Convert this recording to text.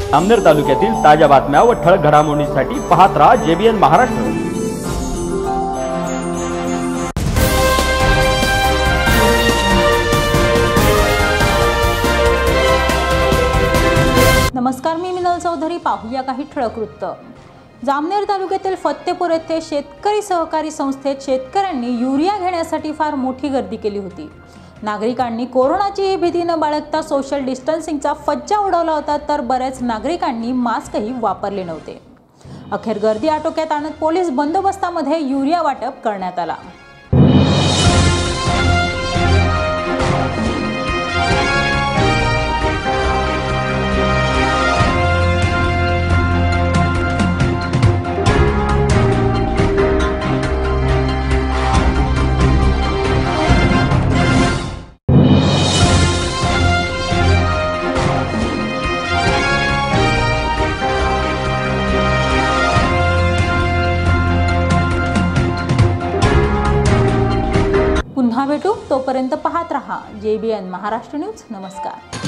जामनेर तालुक्यातील ताज्या बातम्या व ठळक घडामोडींसाठी पाहत रहा JBN महाराष्ट्र। नमस्कार, मी मिनल चौधरी। पाहूया काही ठळक वृत्त। जामनेर तालुक्यातील फत्तेपूर येथे शेतकरी सहकारी संस्थेत शेतकऱ्यांनी युरिया घेण्यासाठी फार मोठी गर्दी केली होती। नागरिकांनी कोरोनाची भीती न बाळगता सोशल डिस्टन्सिंगचा फज्जा उडवला होता, तर बऱ्याच नागरिकांनी मास्कही वापरले नव्हते। अखेर गर्दी आटोक्यात आणत पोलीस बंदोबस्तामध्ये युरिया वाटप करण्यात आला। पुन्हा भेटू, तोपर्यंत पाहत रहा JBN महाराष्ट्र न्यूज। नमस्कार।